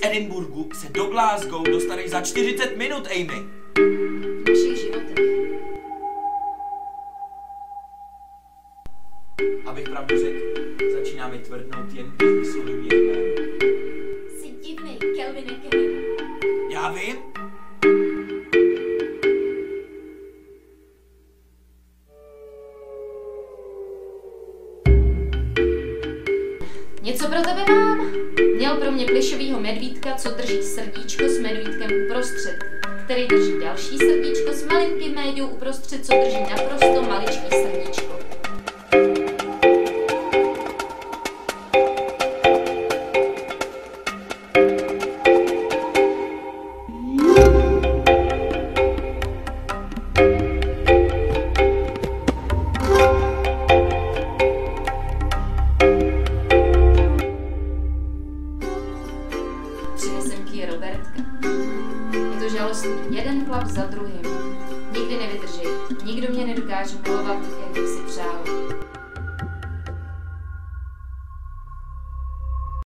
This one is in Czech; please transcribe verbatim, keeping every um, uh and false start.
Edinburghu se do Glasgow dostaneš za čtyřicet minut, Amy. V našich životech. Abych pravdu řekl, začíná mi tvrdnout jen, když vyslovím její jméno. Jsi divnej, Kelvine Kevin. Já vím. Něco pro tebe mám. Měl pro mě plišovýho medvídka, co drží srdíčko s medvídkem uprostřed, který drží další srdíčko s malinkým médiou uprostřed, co drží naprosto maličký srdíčko. Přinesem ti je Robertka. Je to žalostný, jeden chlap za druhým. Nikdy nevydržej, nikdo mě nedokáže milovat, jak bych